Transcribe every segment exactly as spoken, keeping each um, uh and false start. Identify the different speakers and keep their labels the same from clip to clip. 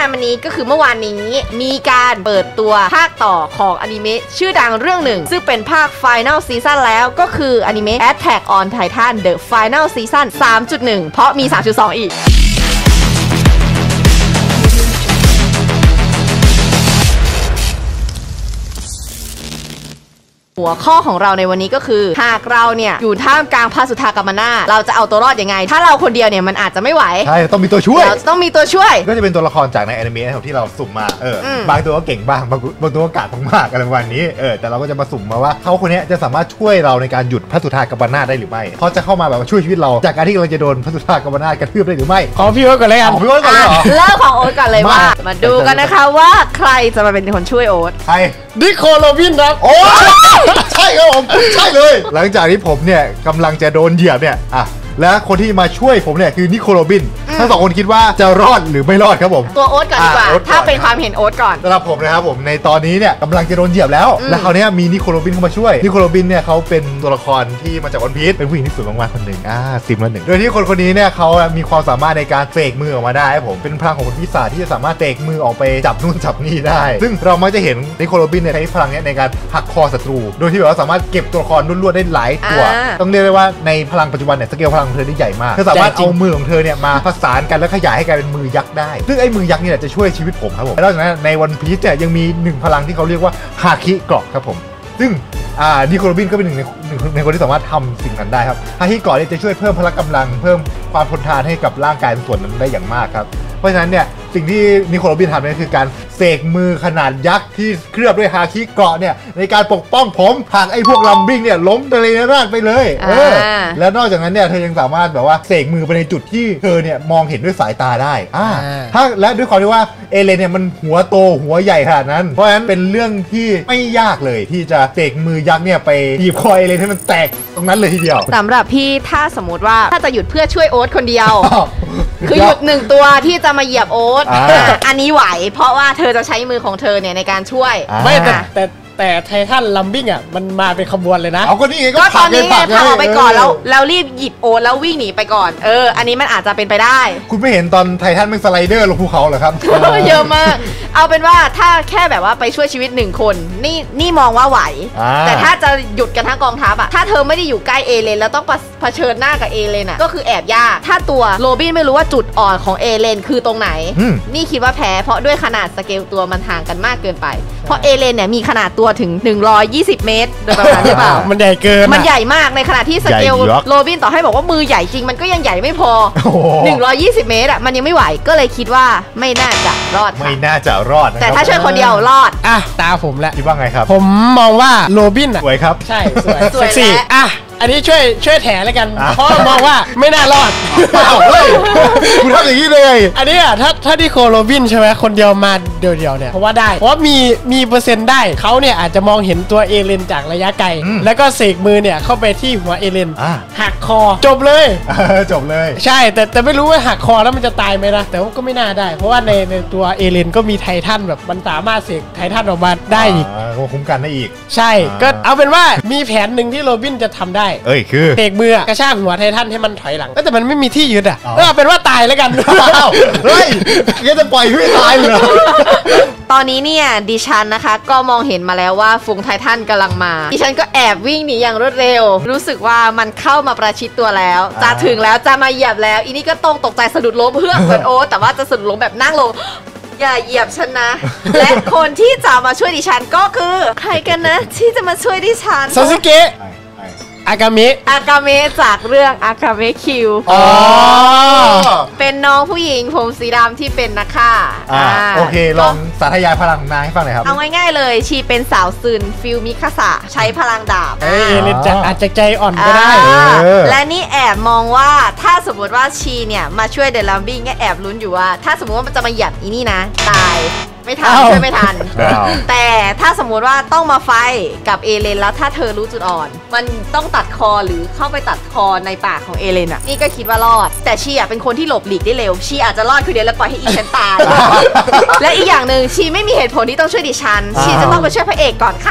Speaker 1: านวันนี้ก็คือเมื่อวานนี้มีการเปิดตัวภาคต่อของอนิเมะชื่อดังเรื่องหนึ่งซึ่งเป็นภาค Final Season แล้วก็คืออนิเมะ Attack on Titan The Final Season สามจุดหนึ่ง เพราะมี สามจุดสอง อีกหัวข้อของเราในวันนี้ก็คือหากเราเนี่ยอยู่ท่ามกลางพาสุธากัมมนาเราจะเอาตัวรอดยังไงถ้าเราคนเดียวเนี่ยมันอาจจะไม่ไหว
Speaker 2: ใช่ต้องมีตัวช่วย
Speaker 1: เราต้องมีตัวช่วย
Speaker 2: ก็จะเป็นตัวละครจากในแอนิเมะที่เราสุ่มมาเออบางตัวก็เก่งบ้างบางบางตัวก็กากมากๆอะไรวันนี้เออแต่เราก็จะมาสุ่มมาว่าเขาคนนี้จะสามารถช่วยเราในการหยุดพาสุธากัมมนาได้หรือไม่เขาจะเข้ามาแบบช่วยชีวิตเราจากการที่เราจะโดนพาสุธากัมมนากระทืบได้หรือไม่
Speaker 3: ขอพี่โอ๊ตก่อนเลยครับ
Speaker 2: พี่โอ๊ตก่อนเลยเหรอ
Speaker 1: เริ่มของโอ๊ตก่อนเลยว่ามาดูกันนะคะว่าใครจะมาเป็นคนช่วยโอ๊ต
Speaker 2: ใคร
Speaker 3: นิโคลโรบินครับ
Speaker 2: โอ้ใช่ครับผมใช่เลยหลังจากที่ผมเนี่ยกำลังจะโดนเหยียบเนี่ยอ่ะและคนที่มาช่วยผมเนี่ยคือนิโคลโรบินทั้งสองคนคิดว่าจะรอดหรือไม่รอดครับผม
Speaker 1: ตัวโอ๊ตก่อนดีกว่าถ้าเป็นความเห็นโอ๊ตก่อน
Speaker 2: สำหรับผมนะครับผมในตอนนี้เนี่ยกำลังจะโดนเหยียบแล้วและคราวนี้มีนิโคลโรบินเข้ามาช่วยนิโคลโรบินเนี่ยเขาเป็นตัวละครที่มาจากวันพีซเป็นผู้หญิงที่สวยมากๆคนหนึ่งอ่าซิมละหนึ่งโดยที่คนคนนี้เนี่ยเขามีความสามารถในการเฟกมือออกมาได้ผมเป็นพลังของคนพิศาจที่จะสามารถเฟกมือออกไปจับนู่นจับนี่ได้ซึ่งเรามักจะเห็นนิโคลโรบินเนี่ยใช้พลังนี้ในการหักคอศัตรูโดยที่แบบว่าสามารถเก็บตัวละครล้วนๆได้หลายตัวต้องเรียกได้ว่าในพลังปัจจุบันเนี่ยสเกลพลังเธอได้ใหญ่มากสามารถเอามือของเธอเนี่ยมาผสานกันแล้วขยายให้กลายเป็นมือยักษ์ได้ซึ่งไอ้มือยักษ์นี่แหละจะช่วยชีวิตผมครับผมแล้วจากนั้นในวันพีซเนี่ยยังมีหนึ่งพลังที่เขาเรียกว่าฮาคิเกราะครับผมซึ่งอ่านิโคลโรบินก็เป็นหนึ่งในหนึ่งในคนที่สามารถทำสิ่งนั้นได้ครับฮาคิเกราะเนี่ยจะช่วยเพิ่มพละกำลังเพิ่มความทนทานให้กับร่างกายส่วนนั้นได้อย่างมากครับเพราะฉะนั้นเนี่ยสิ่งที่นิโคลโรบินทำนั่นคือการเสกมือขนาดยักษ์ที่เคลือบด้วยฮาคิเกราะเนี่ยในการปกป้องผมหากไอ้พวกลัมบิ้งเนี่ยล้มทะเลนาดไปเลยเออแล้วนอกจากนั้นเนี่ยเธอยังสามารถแบบว่าเสกมือไปในจุดที่เธอเนี่ยมองเห็นด้วยสายตาได้อ่าถ้าและด้วยความที่ว่าเอเลนเนี่ยมันหัวโตหัวใหญ่ขนาดนั้นเพราะฉะนั้นเป็นเรื่องที่ไม่ยากเลยที่จะเสกมือยักษ์เนี่ยไปบีบคอเอเลนให้มันแตกตรงนั้นเลยทีเดียว
Speaker 1: สำหรับพี่ถ้าสมมติว่าถ้าจะหยุดเพื่อช่วยโอ๊ตคนเดียวคือหยุดหนึ่งตัวที่จะมาเหยียบโอ๊ตอันนี้ไหวเพราะว่าเธอจะใช้มือของเธอเนี่ยในการช่วย
Speaker 3: ไม่แต่แต่แต่ไททันลัมบิ้งอ่ะมันมาเป็นขบวนเลยนะ
Speaker 2: เอาก็นี่ไง
Speaker 1: ก็ตอนนี้ไงพาออกไปก่อนแล้วแล้วรีบหยิบโอ๊ตแล้ววิ่งหนีไปก่อนเอออันนี้มันอาจจะเป็นไปได้
Speaker 2: คุณไม่เห็นตอนไททันมันสไลเดอร์ลงภูเขาเหรอครับ
Speaker 1: เยอะมากเอาเป็นว่าถ้าแค่แบบว่าไปช่วยชีวิตหนึ่งคนนี่นี่มองว่าไหวแต่ถ้าจะหยุดกันทั้งกองทัพอ่ะถ้าเธอไม่ได้อยู่ใกล้เอเลนแล้วต้องเผชิญหน้ากับเอเลนอ่ะก็คือแอบยากถ้าตัวโรบินไม่รู้ว่าจุดอ่อนของเอเลนคือตรงไหนนี่คิดว่าแพ้เพราะด้วยขนาดสเกลตัวมันห่างกันมากเกินไปเพราะเอเลนเนี่ยมีขนาดตัวถึงหนึ่งร้อยยี่สิบเมตรโดยประมาณหรือเปล่า
Speaker 3: มันใหญ่เกิน
Speaker 1: มันใหญ่มากในขณะที่สเกลโรบินต่อให้บอกว่ามือใหญ่จริงมันก็ยังใหญ่ไม่พอหนึ่งร้อยยี่สิบเมตรอ่ะมันยังไม่ไหวก็เลยคิดว่าไม่น่าจะรอด
Speaker 2: ไม่น่าจะรอด
Speaker 1: แต่ถ้าช่วยคนเดียวรอด
Speaker 3: อ่ะตาผมแล้ว
Speaker 2: คิดว่าไงครับ
Speaker 3: ผมมองว่าโรบินอ่ะ
Speaker 2: สวยครับ
Speaker 3: ใช่สวยเซ็กซี่อ่ะอันนี้ช่วยช่วยแถแล้วกันเพราะมองว่าไม่น่ารอด
Speaker 2: คุณทำอย่างนี้เลย
Speaker 3: อันนี้อ่ะถ้าถ้าที่โคโรบินใช่ไหมคนเดียวมาเดียวเดียวเนี่ยเพราะว่าได้เพราะมีมีเปอร์เซ็นต์ได้เขาเนี่ยอาจจะมองเห็นตัวเอเลนจากระยะไกลแล้วก็เสกมือเนี่ยเข้าไปที่หัวเอเลนหักคอจบเลย
Speaker 2: จบเลย
Speaker 3: ใช่แต่แต่ไม่รู้ว่าหักคอแล้วมันจะตายไหมนะแต่ว่าก็ไม่น่าได้เพราะว่าในในตัวเอเลนก็มีไททันแบบมันสามารถเสกไททันออกมาได้อีก
Speaker 2: คุ้มกันได้อีก
Speaker 3: ใช่ก็เอาเป็นว่ามีแผนหนึ่งที่โรบินจะทำได้
Speaker 2: เอ้ยคือ
Speaker 3: เตะมือกระชากหัวไททันให้มันถอยหลังแต่มันไม่มีที่ยึดอ่ะก็เป็นว่าตายแล้วกัน
Speaker 2: เฮ้ยแกจะปล่อยให้ตายเลย
Speaker 1: ตอนนี้เนี่ยดิฉันนะคะก็มองเห็นมาแล้วว่าฝูงไททันกำลังมาดิฉันก็แอบวิ่งหนีอย่างรวดเร็วรู้สึกว่ามันเข้ามาประชิดตัวแล้วจะถึงแล้วจะมาเหยียบแล้วอีนี่ก็ต้องตกใจสะดุดล้มเพื่อเหมือนโอ๊ตแต่ว่าจะสะดุดล้มแบบนั่งลงอย่าเหยียบฉันนะและคนที่จะมาช่วยดิฉันก็คือใครกันนะที่จะมาช่วยดิฉัน
Speaker 3: ซาสึเกะอากาเมะ
Speaker 1: อากาเมะจากเรื่องอากาเมะคิว
Speaker 2: อ๋อ
Speaker 1: เป็นน้องผู้หญิงผมสีดำที่เป็นนักฆ่า
Speaker 2: อ่าโอเคลองสาธยายพลังนางให้ฟังหน่อยครับ
Speaker 1: เอาง่ายๆเลยชีเป็นสาวซึนฟิลมิคาสะใช้พลังดาบ
Speaker 3: เออเล่นจากอาจจะใจอ่อนก็ได้
Speaker 1: และนี่แอบมองว่าถ้าสมมติว่าชีเนี่ยมาช่วยเดลัมบิ้งก็แอบลุ้นอยู่ว่าถ้าสมมติว่ามันจะมาหยัดอีนี่นะตายไม่ทันช่วยไม่ทันแต่ถ้าสมมุติว่าต้องมาไฟกับเอเลนแล้วถ้าเธอรู้จุดอ่อนมันต้องตัดคอหรือเข้าไปตัดคอในปากของเอเลนอ่ะนี่ก็คิดว่ารอดแต่ชีอ่ะเป็นคนที่หลบหลีกได้เร็วชีอาจจะรอดคือเดียวแล้วปล่อยให้อีฉันตายและอีกอย่างหนึ่งชีไม่มีเหตุผลที่ต้องช่วยดิฉันชีจะต้องไปช่วยพระเอกก่อนค่ะเพ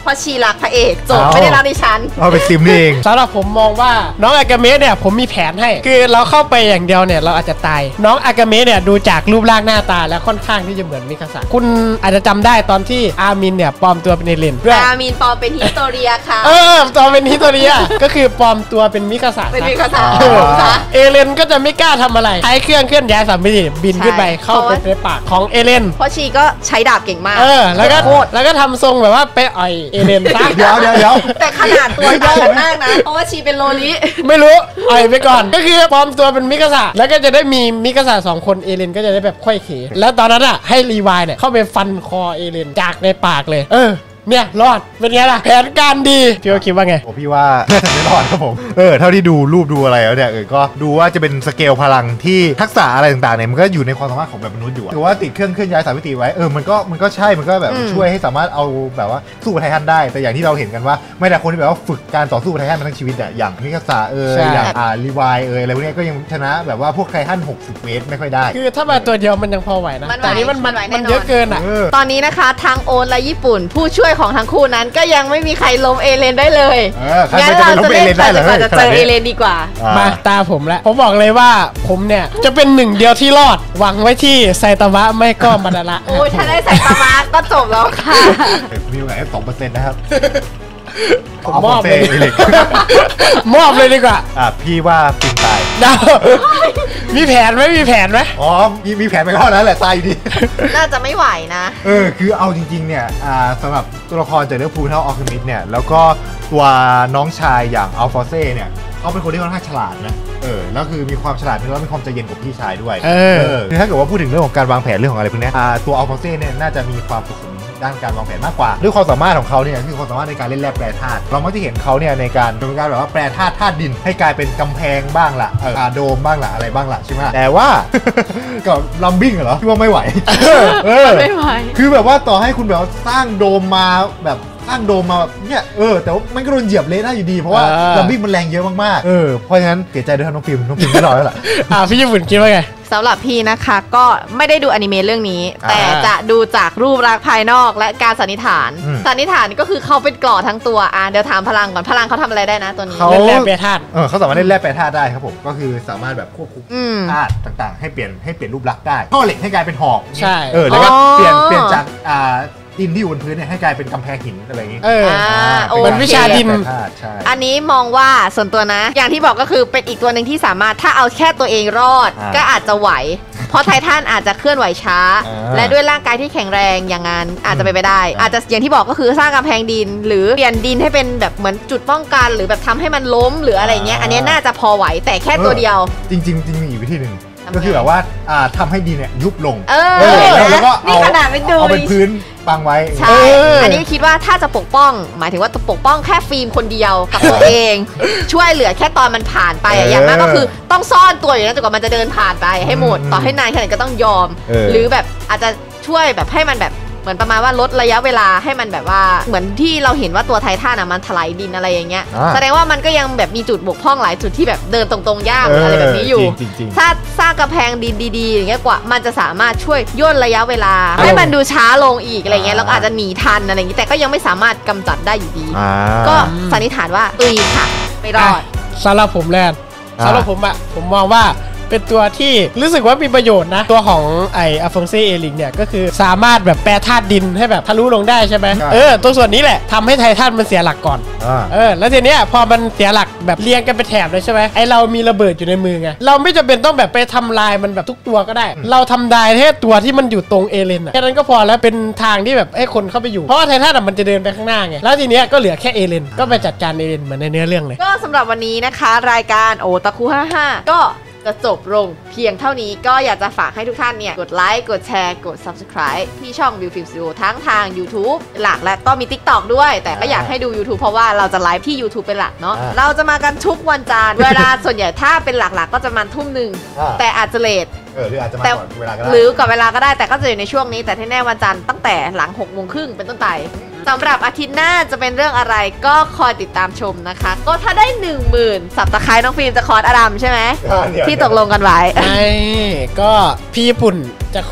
Speaker 1: ราะชีรักพระเอกจบไม่ได้รักดิฉัน
Speaker 2: เอาไปซิมนี่เอง
Speaker 3: สำหรับผมมองว่าน้องอากาเมะเนี่ยผมมีแผนให้คือเราเข้าไปอย่างเดียวเนี่ยเราอาจจะตายน้องอากาเมะเนี่ยดูจากรูปร่างหน้าตาแล้วค่อนข้างที่จะเหมือนมิคาสะคุณอาจจะจำได้ตอนที่อามินเนี่ยปลอมตัวเป็นเอเลน
Speaker 1: อามินปลอมเป็นฮิสโตเรียค่ะ
Speaker 3: เออปลอมเป็นฮิสโตเรียก็คือปลอมตัวเป็นมิคาสะ
Speaker 1: เป็นมิคาสะ
Speaker 3: เอเลนก็จะไม่กล้าทำอะไรใช้เครื่องเคลื่อนย้ายสามมิติบินขึ้นไปเข้าไปในปากของเอเลน
Speaker 1: เพราะชีก็ใช้ดาบเก่งมาก
Speaker 3: เออแล้วก็แล้วก็ทำทรงแบบว่าไปอ่อยเอเลนซะ
Speaker 2: เดี๋ยวเดี๋ยวเดี๋ยว
Speaker 1: แต่ขนาดตัวใหญ่มากนะเพราะว่าชีเป็นโลลิ
Speaker 3: ไม่รู้อ่อยไปก่อนก็คือปลอมตัวเป็นมิคาสะแล้วก็จะได้มีมิคาสะสองคนเอเลนก็จะได้แบบค่อยเขแล้วตอนนั้นอ่ะให้รีวายเนี่ยเข้าไปฟันคอเอเลนจากในปากเลยเออเนี่ยรอดเป็นไงล่ะแผนการดีพี่ว่าคิดว่าไง
Speaker 2: โอ้พี่ว่าน่าจะไม่รอดครับผมเออเท่าที่ดูรูปดูอะไรแล้วเนี่ยเออก็ดูว่าจะเป็นสเกลพลังที่ทักษะอะไรต่างๆเนี่ยมันก็อยู่ในความสามารถของแบบมนุษย์อยู่ถือว่าติดเครื่องเคลื่อนย้ายสามมิติไว้เออมันก็มันก็ใช่มันก็แบบช่วยให้สามารถเอาแบบว่าสู้ไททันได้แต่อย่างที่เราเห็นกันว่าไม่แต่คนที่แบบว่าฝึกการต่อสู้ไททันมาทั้งชีวิตอะอย่างมิคาสะเอออย่างอ่ารีวายเอออะไรพวกนี้ก็ยังชนะแบบว่าพวกไททันหกสิบเมตรไม่ค่อยได้
Speaker 3: คือถ้ามาตัวเดียวมันยังพอไหวนะแต่นี้มันมันเยอะเกินอ่ะ
Speaker 1: ตอนนี้นะคะทางโอนและญี่ปุ่นผู้ช่วยของทั้งคู่นั้นก็ยังไม่มีใครล้มเอเลนได้เลย
Speaker 2: งั้นเราจะเล่น
Speaker 1: แต่จะจะเจอเอเลนดีกว่า
Speaker 3: มาตาผมแล้วผมบอกเลยว่าผมเนี่ยจะเป็นหนึ่งเดียวที่รอดหวังไว้ที่ไซตามะไม่ก็มาดาระ
Speaker 1: โอ้ยถ้าได้ไซตามะก็จบแล้วค่ะ
Speaker 2: มีอยู่ไหนสองเปอร์เซ็นต์นะครับ
Speaker 3: ผมมอบเลยมอบเลยดีกว่า
Speaker 2: อ่ะพี่ว่าปิงตาย
Speaker 3: มีแผนไหมมีแผนไหม
Speaker 2: อ๋อมีมีแผนไปเท่านั้นแหละตายดี
Speaker 1: น่าจะไม่ไหวนะ
Speaker 2: เออคือเอาจริงๆเนี่ยอ่าสำหรับตัวละครจากเรื่องฟูเทลออคิมิสเนี่ยแล้วก็ตัวน้องชายอย่างอัลฟอเซ่เนี่ยเขาเป็นคนที่ค่อนข้างฉลาดนะเออแล้วคือมีความฉลาดแล้วมีความใจเย็นกว่าพี่ชายด้วย
Speaker 3: เออ
Speaker 2: คือถ้าเกิดว่าพูดถึงเรื่องของการวางแผนเรื่องของอะไรพวกนี้อ่าตัวอัลฟอเซ่เนี่ยน่าจะมีความสุขุมด้านการวางแผนมากกว่าด้วยความสามารถของเขาเนี่ยคือความสามารถในการเล่นแร่แปรธาตุเรามักจะเห็นเขาเนี่ยในการโดยการแบบว่าแปรธาตุธาตุดินให้กลายเป็นกำแพงบ้างละเออโดมบ้างละอะไรบ้างละใช่ไหมแต่ว่ากับลัมบิ้งเหรอที่ว่าไม่ไหว
Speaker 1: ไม่ไหว
Speaker 2: คือแบบว่าต่อให้คุณแบบสร้างโดมมาแบบสร้างโดมมาแบบเนี่ยเออแต่ว่ามันก็โดนเหยียบเละได้อยู่ดีเพราะว่าลัมบิ้งมันแรงเยอะมากๆเออเพราะฉะนั้นเสียใจด้วยน้องฟิล์มน้องฟิล์มไม่รอแล้วล่ะ
Speaker 3: อ่าพี่ญี่ปุ่นคิดว่าไง
Speaker 1: สำหรับพี่นะคะก็ไม่ได้ดูอนิเมะเรื่องนี้แต่จะดูจากรูปลักษณ์ภายนอกและการสันนิษฐานสันนิษฐานก็คือเขาเป็นกรอทั้งตัวอ่ะเดี๋ยวถามพลังก่อนพลังเขาทำอะไรได้นะตัวนี้
Speaker 3: เล่นแร่แปรธาตุ
Speaker 2: เออเขาสามารถเล่นแร่แปรธาตุได้ครับผมก็คือสามารถแบบควบคุมธาตุต่างๆให้เปลี่ยนให้เปลี่ยนรูปลักษณ์ได้ท่อเหล็กให้กลายเป็นหอก
Speaker 3: ใช่
Speaker 2: เออแล้วก็เปลี่ยนเปลี่ยนจากอ่าดินที่อยู่บนพื้นเนี่ยให้กลายเป็นกำแพงหินอะไรอย่างงี้
Speaker 3: เออเป็นวิชาดิน
Speaker 1: อันนี้มองว่าส่วนตัวนะอย่างที่บอกก็คือเป็นอีกตัวหนึ่งที่สามารถถ้าเอาแค่ตัวเองรอดก็อาจจะไหวเพราะไททันอาจจะเคลื่อนไหวช้าและด้วยร่างกายที่แข็งแรงอย่างนั้นอาจจะไปไปได้อาจจะอย่างที่บอกก็คือสร้างกำแพงดินหรือเปลี่ยนดินให้เป็นแบบเหมือนจุดป้องกันหรือแบบทำให้มันล้มหรืออะไรเงี้ยอันนี้น่าจะพอไหวแต่แค่ตัวเดียว
Speaker 2: จริงๆจริงมีอีกวิธีหนึ่งก็คือแบบว่าทำให้ดินเนี่ยยุบลง
Speaker 1: เออแล้วก็เอา
Speaker 2: เอาเป็นพื้นปังไว้
Speaker 1: ใช่อันนี้คิดว่าถ้าจะปกป้องหมายถึงว่าปกป้องแค่ฟิล์มคนเดียวกับตัวเองช่วยเหลือแค่ตอนมันผ่านไปอย่างมากก็คือต้องซ่อนตัวอยู่นะจนกว่ามันจะเดินผ่านไปให้หมดต่อให้นานแค่ไหนก็ต้องยอมหรือแบบอาจจะช่วยแบบให้มันแบบเหมือนประมาณว่าลดระยะเวลาให้มันแบบว่าเหมือนที่เราเห็นว่าตัวไททันอ่ะมันถลายดินอะไรอย่างเงี้ยแสดงว่ามันก็ยังแบบมีจุดบกพร่องหลายจุดที่แบบเดินตรงๆยากอะไรแบบนี้อยู่ถ้าสร้างกำแพงดินดีๆอย่างเงี้ยกว่ามันจะสามารถช่วยย่นระยะเวลาให้มันดูช้าลงอีกอะไรเงี้ยแล้วอาจจะหนีทันอะไรอย่างงี้แต่ก็ยังไม่สามารถกำจัดได้อยู่ดีก็สันนิษฐานว่าตุยค่ะไม่รอด
Speaker 3: สำหรับผมแลนสำหรับผมอะผมมองว่าเป็นตัวที่รู้สึกว่ามีประโยชน์นะตัวของไออัลฟองเซ่เอลิงเนี่ยก็คือสามารถแบบแปรธาตุดินให้แบบทะลุลงได้ใช่ไหมเออตัวส่วนนี้แหละทำให้ไททันมันเสียหลักก่อนเออแล้วทีเนี้ยพอมันเสียหลักแบบเรียงกันเป็นแถบเลยใช่ไหมไอเรามีระเบิดอยู่ในมือไงเราไม่จำเป็นต้องแบบไปทำลายมันแบบทุกตัวก็ได้เราทำลายแค่ตัวที่มันอยู่ตรงเอเลนแค่นั้นก็พอแล้วเป็นทางที่แบบให้คนเข้าไปอยู่เพราะว่าไททันมันจะเดินไปข้างหน้าไงแล้วทีเนี้ยก็เหลือแค่เอเลนก็ไปจัดการเอเลนเหมือนในเนื้อเรื่องเลย
Speaker 1: ก็สำหรับวันนี้นะคะรายการโอตาคุห้าห้าก็จะจบลงเพียงเท่านี้ก็อยากจะฝากให้ทุกท่านเนี่ยกดไลค์กดแชร์กด ซับสไครบ์ ที่ช่อง View Film Studio ทั้งทาง YouTube หลักและก็มี ติ๊กต็อก ด้วยแต่ก็อยากให้ดู YouTube เพราะว่าเราจะไลฟ์ที่ YouTube เป็นหลักเนาะเราจะมากันทุกวันจันทร์เวลาส่วนใหญ่ถ้าเป็นหลักๆ ก็จะมาทุ่มหนึ่งแต่อาจจะเลท
Speaker 2: เออหรืออาจจะมาก่อนเวลาก็ได้
Speaker 1: หรือก่อนเวลาก็ได้แต่ก็จะอยู่ในช่วงนี้แต่ที่แน่วันจันทร์ตั้งแต่หลังหกโมงครึ่งเป็นต้นไปสำหรับอาทิตย์หน้าจะเป็นเรื่องอะไรก็คอยติดตามชมนะคะก็ถ้าได้ หนึ่งหมื่น สับตะไคร้น้องฟิล์มจะคอร์สอดัมใช่ไหมที่ตกลงกันไว้
Speaker 3: ใช่ก็พี่ญี่ปุ่นจะคอร์ส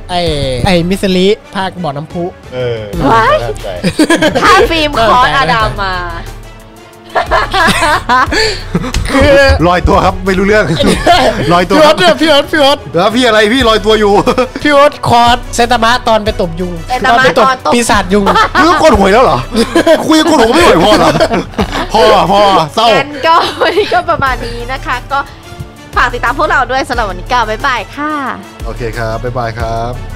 Speaker 3: ไอ้ไอ้มิสซิลิภาคบ่อน้ำพุ
Speaker 2: เออ
Speaker 1: ว้าย
Speaker 2: น่าสนใจ
Speaker 1: ถ้าฟิล์มคอร์สอดัมมา
Speaker 3: คือ
Speaker 2: ลอยตัวครับไม่รู้เรื่องลอยตัว
Speaker 3: พี่โอ๊ตเนี่ยพี่โอ๊ตพี่โอ๊ต
Speaker 2: แล้วพี่อะไรพี่ลอยตัวอยู่
Speaker 3: พี่โอ๊ตคอร์สเซนตามะตอนไปตบยุง
Speaker 1: เซนตามะ
Speaker 3: ไปตบ
Speaker 1: ตอนตบ
Speaker 3: ปีศาจยุง
Speaker 2: มึงก็กดหวยแล้วเหรอคุยกดหวยก็ไม่ไหวพอเหรอพอพอเศร้า
Speaker 1: งั้นก็วันนี้ก็ประมาณนี้นะคะ ก็ฝากติดตามพวกเราด้วยสำหรับวันนี้ก็บ๊ายบายค่ะ
Speaker 2: โอเคครับบ๊ายบายครับ